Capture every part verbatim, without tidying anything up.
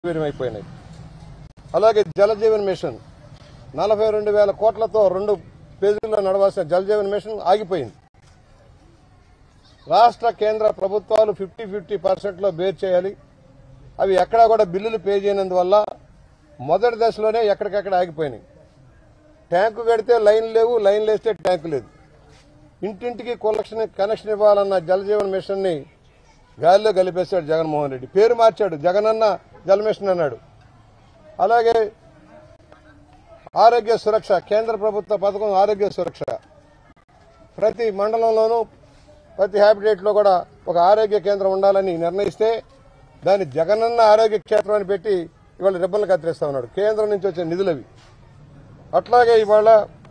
అయిపోయినాయి. అలాగే జలజీవన్ మిషన్ నలభై రెండు వేల కోట్లతో రెండు పేజీల్లో నడవాల్సిన జలజీవన్ మిషన్ ఆగిపోయింది. రాష్ట్ర కేంద్ర ప్రభుత్వాలు ఫిఫ్టీ ఫిఫ్టీ పర్సెంట్లో బేర్ చేయాలి. అవి ఎక్కడా కూడా బిల్లులు పే చేయనందువల్ల మొదటి దశలోనే ఎక్కడికెక్కడ ఆగిపోయినాయి. ట్యాంకు కడితే లైన్ లేవు, లైన్ లేస్తే ట్యాంకు లేదు. ఇంటింటికి కనెక్షన్ కనెక్షన్ ఇవ్వాలన్న జలజీవన్ మిషన్ ని గాలిలో కలిపేశాడు జగన్మోహన్ రెడ్డి. పేరు మార్చాడు, జగనన్న జల మిషన్ అన్నాడు. అలాగే ఆరోగ్య సురక్ష, కేంద్ర ప్రభుత్వ పథకం ఆరోగ్య సురక్ష, ప్రతి మండలంలోనూ ప్రతి హ్యాబిటేట్ లో కూడా ఒక ఆరోగ్య కేంద్రం ఉండాలని నిర్ణయిస్తే దాన్ని జగనన్న ఆరోగ్య క్షేత్రం అని పెట్టి ఇవాళ రిబ్బన్లు కత్తిరిస్తా ఉన్నాడు. కేంద్రం నుంచి వచ్చే నిధులవి. అట్లాగే ఇవాళ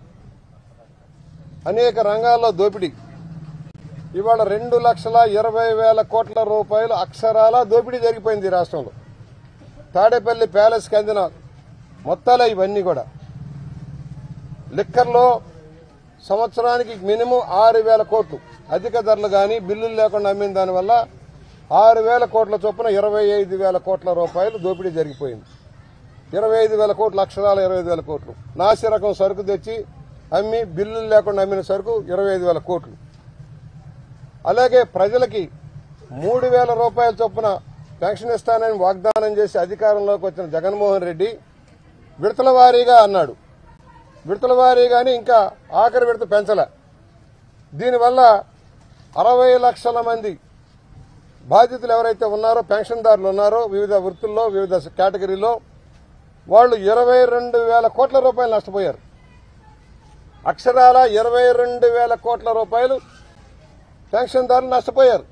అనేక రంగాల్లో దోపిడీ. ఇవాళ రెండు లక్షల ఇరవై వేల కోట్ల రూపాయలు అక్షరాల దోపిడీ జరిగిపోయింది ఈ రాష్ట్రంలో. తాడేపల్లి ప్యాలెస్కి అందిన మొత్తాలే ఇవన్నీ కూడా. లిక్కర్లో సంవత్సరానికి మినిమం ఆరు వేల కోట్లు అధిక ధరలు కానీ బిల్లులు లేకుండా అమ్మిన దానివల్ల ఆరు వేల కోట్ల చొప్పున ఇరవై ఐదు వేల కోట్ల రూపాయలు దోపిడీ జరిగిపోయింది. ఇరవై ఐదు వేల కోట్లు అక్షరాల ఇరవై ఐదు వేల కోట్లు నాసి రకం సరుకు తెచ్చి అమ్మి బిల్లులు లేకుండా అమ్మిన సరుకు ఇరవై ఐదు వేల కోట్లు. అలాగే ప్రజలకి మూడు వేల రూపాయల చొప్పున పెన్షన్ ఇస్తానని వాగ్దానం చేసి అధికారంలోకి వచ్చిన జగన్మోహన్ రెడ్డి విడతల వారీగా అన్నాడు. విడతల వారీగాని ఇంకా ఆఖరి విడత పెంచలే. దీనివల్ల అరవై లక్షల మంది బాధితులు ఎవరైతే ఉన్నారో, పెన్షన్దారులు ఉన్నారో వివిధ వృత్తుల్లో వివిధ కేటగిరీలో వాళ్ళు ఇరవై రెండు వేల కోట్ల రూపాయలు నష్టపోయారు. అక్షరాల ఇరవై రెండు వేల కోట్ల రూపాయలు పెన్షన్దారులు నష్టపోయారు.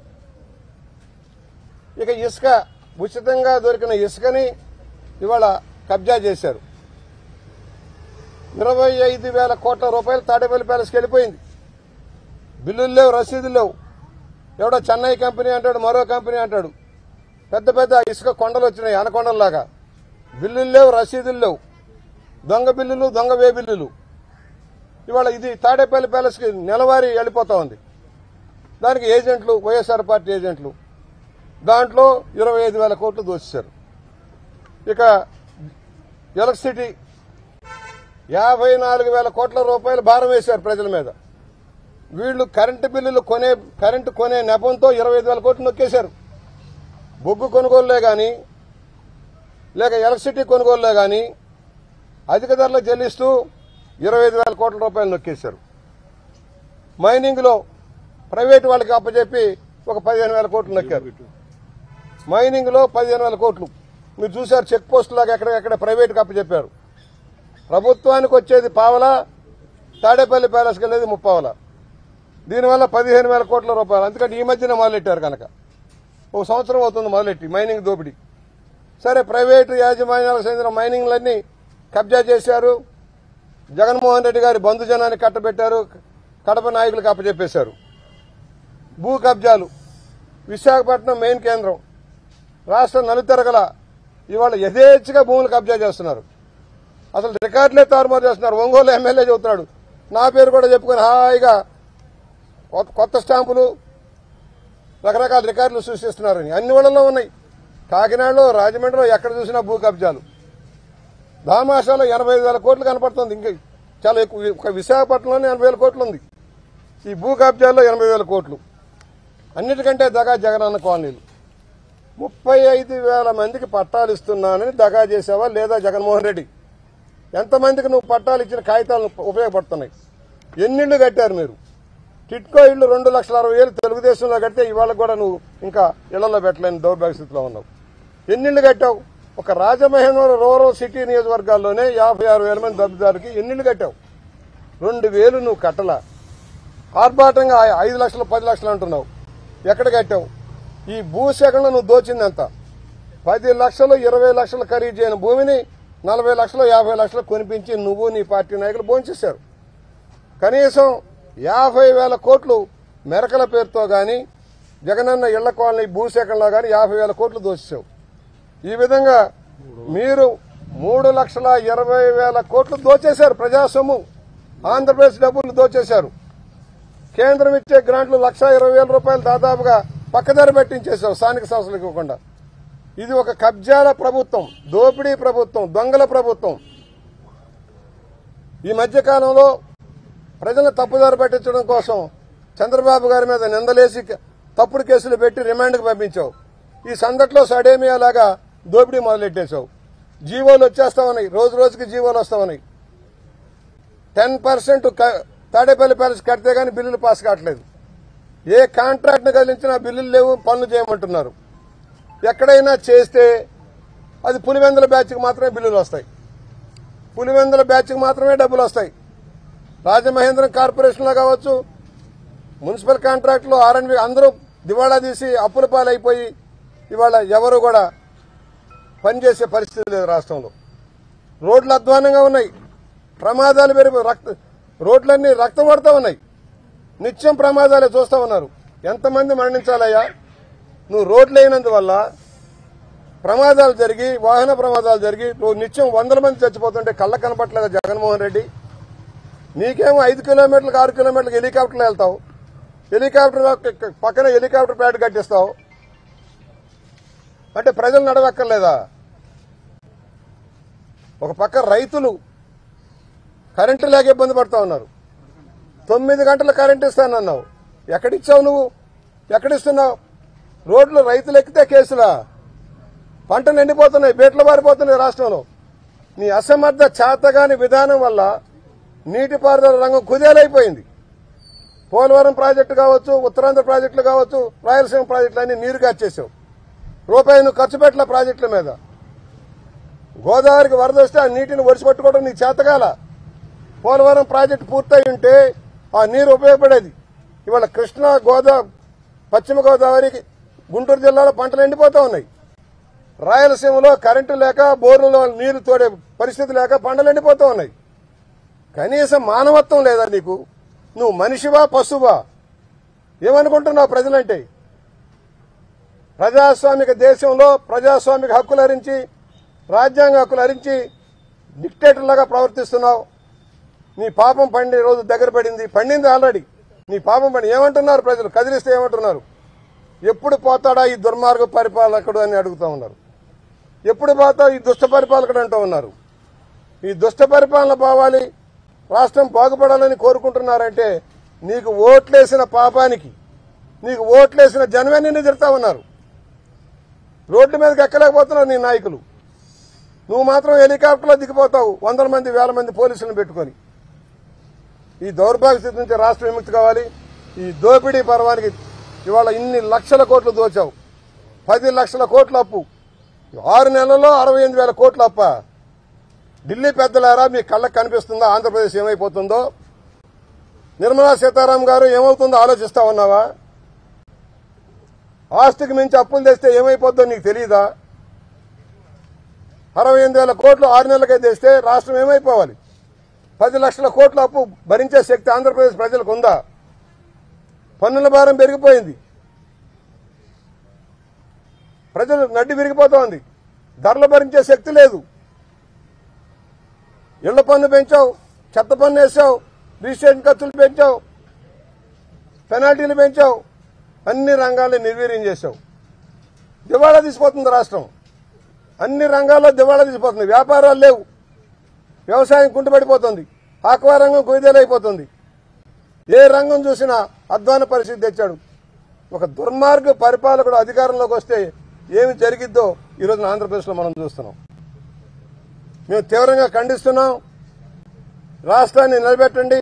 ఇక ఇసుక, ఉచితంగా దొరికిన ఇసుకని ఇవాళ కబ్జా చేశారు. ఇరవై ఐదు వేల కోట్ల రూపాయలు తాడేపల్లి ప్యాలెస్కి వెళ్ళిపోయింది. బిల్లులు లేవు, రసీదులు లేవు. ఎవడో చెన్నై కంపెనీ అంటాడు, మరో కంపెనీ అంటాడు. పెద్ద పెద్ద ఇసుక కొండలు వచ్చినాయి, అనకొండల్లాగా. బిల్లులు లేవు, రసీదులు లేవు. దొంగ బిల్లులు, దొంగ వే బిల్లులు. ఇవాళ ఇది తాడేపల్లి ప్యాలెస్కి నెలవారీ వెళ్ళిపోతా ఉంది. దానికి ఏజెంట్లు, వైఎస్ఆర్ పార్టీ ఏజెంట్లు, దాంట్లో ఇరవై ఐదు వేల కోట్లు దోచేశారు. ఇక ఎలక్ట్రిసిటీ యాభై నాలుగు వేల కోట్ల రూపాయలు భారం వేశారు ప్రజల మీద. వీళ్లు కరెంటు బిల్లులు కొనే కరెంటు కొనే నెపంతో ఇరవై ఐదు వేల కోట్లు నొక్కేశారు. బొగ్గు కొనుగోలులే గాని లేక ఎలక్ట్రిసిటీ కొనుగోలులే గాని అధిక ధరలు చెల్లిస్తూ ఇరవై ఐదు వేల కోట్ల రూపాయలు నొక్కేశారు. మైనింగ్ లో ప్రైవేటు వాళ్ళకి అప్పచెప్పి ఒక పదిహేను వేల కోట్లు నొక్కారు. మైనింగ్ లో పదిహేను వేల కోట్లు మీరు చూశారు. చెక్ పోస్ట్ లాగా ఎక్కడెక్కడ ప్రైవేటుకి అప్పచెప్పారు. ప్రభుత్వానికి వచ్చేది పావలా, తాడేపల్లి ప్యాలెస్కి వెళ్ళేది ముప్పావలా. దీనివల్ల పదిహేను వేల కోట్ల రూపాయలు. అందుకంటే ఈ మధ్యన మొదలెట్టారు కనుక ఒక సంవత్సరం అవుతుంది మొదలెట్టి మైనింగ్ దోపిడీ. సరే, ప్రైవేటు యాజమాన్యాలకు చెందిన మైనింగ్లన్నీ కబ్జా చేశారు. జగన్మోహన్ రెడ్డి గారి బంధుజనాన్ని కట్టబెట్టారు. కడప నాయకులకు అప్పచెప్పేశారు. భూ కబ్జాలు. విశాఖపట్నం మెయిన్ కేంద్రం, రాష్ట్ర నలుతెరగల ఇవాళ యథేచ్ఛగా భూములు కబ్జా చేస్తున్నారు. అసలు రికార్డులే తారుమారు చేస్తున్నారు. ఒంగోలు ఎమ్మెల్యే చెబుతున్నాడు, నా పేరు కూడా చెప్పుకొని హాయిగా కొత్త స్టాంపులు, రకరకాల రికార్డులు సృష్టిస్తున్నారని. అన్ని ఊళ్ళలో ఉన్నాయి. కాకినాడలో, రాజమండ్రిలో ఎక్కడ చూసినా భూ కబ్జాలు. దామాషాలో ఎనభై ఐదు వేల కోట్లు కనపడుతుంది. ఇంకా చాలా ఎక్కువ. ఒక విశాఖపట్నంలోనే ఎనభై వేల కోట్లు ఉంది. ఈ భూ కబ్జాల్లో ఎనభై వేల కోట్లు. అన్నిటికంటే దగా జగనన్న కాలనీలు. ముప్పై ఐదు వేల మందికి పట్టాలు ఇస్తున్నానని దగా చేసావా లేదా జగన్మోహన్ రెడ్డి? ఎంతమందికి నువ్వు పట్టాలు ఇచ్చిన కాగితాలు ఉపయోగపడుతున్నాయి? ఎన్నిళ్లు కట్టారు మీరు? టిట్కో ఇళ్లు రెండు లక్షల అరవై వేలు తెలుగుదేశంలో కడితే ఇవాళ కూడా నువ్వు ఇంకా ఇళ్లలో పెట్టలేని దౌర్భాగ్య స్థితిలో ఉన్నావు. ఎన్నిళ్లు కట్టావు? ఒక రాజమహేంద్ర రూరల్ సిటీ నియోజకవర్గాల్లోనే యాభై ఆరు వేల మంది లబ్దిదారులకి ఎన్నిళ్లు కట్టావు? రెండు వేలు నువ్వు కట్టలా. ఆర్భాటంగా ఐదు లక్షలు పది లక్షలు అంటున్నావు. ఎక్కడ కట్టావు? ఈ భూసేకరణ నువ్వు దోచిందంత. పది లక్షలు ఇరవై లక్షలు ఖరీదు చేయని భూమిని నలభై లక్షలు యాభై లక్షలు కొనిపించి నువ్వు నీ పార్టీ నాయకులు భోంచేశారు. కనీసం యాభై వేల కోట్లు మెరకల పేరుతో గాని జగనన్న ఇళ్ల కాలనీ భూసేకరణలో గాని యాభై వేల కోట్లు దోచేశావు. ఈ విధంగా మీరు మూడు లక్షల ఇరవై వేల కోట్లు దోచేశారు. ప్రజాసొమ్ము, ఆంధ్రప్రదేశ్ డబ్బులు దోచేశారు. కేంద్రం ఇచ్చే గ్రాంట్లు లక్ష ఇరవై వేల రూపాయలు దాదాపుగా పక్కదారి పెట్టించేశావు స్థానిక సంస్థలకు ఇవ్వకుండా. ఇది ఒక కబ్జాల ప్రభుత్వం, దోపిడీ ప్రభుత్వం, దొంగల ప్రభుత్వం. ఈ మధ్యకాలంలో ప్రజలను తప్పుదారి పట్టించడం కోసం చంద్రబాబు గారి మీద నిందలేసి తప్పుడు కేసులు పెట్టి రిమాండ్కు పంపించావు. ఈ సందట్లో సడేమియా లాగా దోపిడీ మొదలెట్టేశావు. జీవోలు వచ్చేస్తా ఉన్నాయి, రోజు రోజుకి జీవోలు వస్తా ఉన్నాయి. టెన్ పర్సెంట్ తాడేపల్లి ప్యాలెస్ కడితే గానీ బిల్లులు పాస్ కావట్లేదు. ఏ కాంట్రాక్ట్ను కదిలించినా బిల్లులు లేవు, పనులు చేయమంటున్నారు. ఎక్కడైనా చేస్తే అది పులివెందుల బ్యాచ్కి మాత్రమే బిల్లులు వస్తాయి, పులివెందుల బ్యాచ్కి మాత్రమే డబ్బులు వస్తాయి. రాజమహేంద్రం కార్పొరేషన్లో కావచ్చు, మున్సిపల్ కాంట్రాక్టులు, ఆర్ఎండ్బి అందరూ దివాళా తీసి అప్పుల పాలైపోయి ఇవాళ ఎవరు కూడా పనిచేసే పరిస్థితి లేదు రాష్ట్రంలో. రోడ్లు అధ్వానంగా ఉన్నాయి, ప్రమాదాలు పెరిగి రక్త రోడ్లన్నీ రక్తం పడుతూ ఉన్నాయి. నిత్యం ప్రమాదాలే చూస్తూ ఉన్నారు. ఎంతమంది మరణించాలయ్యా? నువ్వు రోడ్లు అయినందువల్ల ప్రమాదాలు జరిగి, వాహన ప్రమాదాలు జరిగి నిత్యం వందల మంది చచ్చిపోతుంటే కళ్ళ కనపట్లేదా జగన్మోహన్ రెడ్డి? నీకేమో ఐదు కిలోమీటర్లకు ఆరు కిలోమీటర్లకు హెలికాప్టర్లు వెళ్తావు, హెలికాప్టర్ పక్కన హెలికాప్టర్ ప్యాడ్ కట్టిస్తావు. అంటే ప్రజలు నడవక్కర్లేదా? ఒక పక్క రైతులు కరెంటు లేక ఇబ్బంది పడుతూ ఉన్నారు. తొమ్మిది గంటల కరెంటు ఇస్తానన్నావు, ఎక్కడిచ్చావు నువ్వు? ఎక్కడిస్తున్నావు? రోడ్లు రైతులు ఎక్కితే కేసులా? పంటలు ఎండిపోతున్నాయి, బేట్లు మారిపోతున్నాయి రాష్ట్రంలో. నీ అసమర్థ చేతగాని విధానం వల్ల నీటిపారుదల రంగం కుదేలైపోయింది. పోలవరం ప్రాజెక్టు కావచ్చు, ఉత్తరాంధ్ర ప్రాజెక్టులు కావచ్చు, రాయలసీమ ప్రాజెక్టులు అన్ని నీరు గార్చేసావు. రూపాయి నువ్వు ఖర్చు పెట్టల ప్రాజెక్టుల మీద. గోదావరికి వరద వస్తే ఆ నీటిని ఒడిసిపట్టుకోవడం నీ చేతగాల. పోలవరం ప్రాజెక్టు పూర్తయి ఉంటే ఆ నీరు ఉపయోగపడేది. ఇవాళ కృష్ణా, గోదావరి, పశ్చిమ గోదావరికి, గుంటూరు జిల్లాలో పంటలు ఎండిపోతా ఉన్నాయి. రాయలసీమలో కరెంటు లేక, బోర్లలో నీరు తోడే పరిస్థితి లేక పంటలు ఎండిపోతూ ఉన్నాయి. కనీసం మానవత్వం లేదా నీకు? నువ్వు మనిషివా పశువా? ఏమనుకుంటున్నావు ప్రజలంటే? ప్రజాస్వామిక దేశంలో ప్రజాస్వామిక హక్కులు హరించి, రాజ్యాంగ హక్కులు హరించి డిక్టేటర్లాగా ప్రవర్తిస్తున్నావు. నీ పాపం పండి రోజు దగ్గర పడింది, పండింది ఆల్రెడీ. నీ పాపం పండి ఏమంటున్నారు ప్రజలు? కదిలిస్తే ఏమంటున్నారు? ఎప్పుడు పోతాడా ఈ దుర్మార్గ పరిపాలకుడు అని అడుగుతూ ఉన్నారు. ఎప్పుడు పోతా ఈ దుష్ట పరిపాలకుడు అంటూ ఉన్నారు. ఈ దుష్ట పరిపాలన పోవాలి, రాష్ట్రం బాగుపడాలని కోరుకుంటున్నారంటే నీకు ఓట్లేసిన పాపానికి, నీకు ఓట్లేసిన జనమే నిన్ను తిడతా ఉన్నారు. రోడ్డు మీదకి ఎక్కలేకపోతున్నావు నీ నాయకులు. నువ్వు మాత్రం హెలికాప్టర్లో దిగిపోతావు, వందల మంది వేల మంది పోలీసులను పెట్టుకొని. ఈ దౌర్భాగ్య స్థితి నుంచి రాష్ట్రం విముక్తి కావాలి. ఈ దోపిడీ పర్వానికి ఇవాళ ఇన్ని లక్షల కోట్లు దోచావు. పది లక్షల కోట్ల అప్పు, ఆరు నెలల్లో అరవై ఎనిమిది వేల కోట్ల అప్ప. ఢిల్లీ పెద్దలారా, మీ కళ్ళకు కనిపిస్తుందా ఆంధ్రప్రదేశ్ ఏమైపోతుందో? నిర్మలా సీతారామన్ గారు ఏమవుతుందో ఆలోచిస్తా ఉన్నావా? ఆస్తికి మించి అప్పులు తెస్తే ఏమైపోతుందో నీకు తెలియదా? అరవై ఎనిమిది వేల కోట్లు ఆరు నెలలకే తెస్తే రాష్ట్రం ఏమైపోవాలి? పది లక్షల కోట్ల అప్పు భరించే శక్తి ఆంధ్రప్రదేశ్ ప్రజలకు ఉందా? పన్నుల భారం పెరిగిపోయింది, ప్రజలు నడ్డి విరిగిపోతోంది, ధరలు భరించే శక్తి లేదు. ఇళ్ల పన్ను పెంచావు, చెత్త పన్ను వేసావు, రిజిస్ట్రేషన్ ఖర్చులు పెంచావు, పెనాల్టీలు పెంచావు, అన్ని రంగాల్ని నిర్వీర్యం చేశావు. దివాళా తీసిపోతుంది రాష్ట్రం, అన్ని రంగాల్లో దివాళా తీసిపోతుంది. వ్యాపారాలు లేవు, వ్యవసాయం కుంటుపడిపోతుంది, ఆక్వా రంగం కుదేలైపోతుంది. ఏ రంగం చూసినా అధ్వాన పరిస్థితి తెచ్చాడు. ఒక దుర్మార్గ పరిపాలకుడు అధికారంలోకి వస్తే ఏమి జరిగిద్దో ఈరోజు ఆంధ్రప్రదేశ్లో మనం చూస్తున్నాం. మేము తీవ్రంగా ఖండిస్తున్నాం. రాష్ట్రాన్ని నిలబెట్టండి.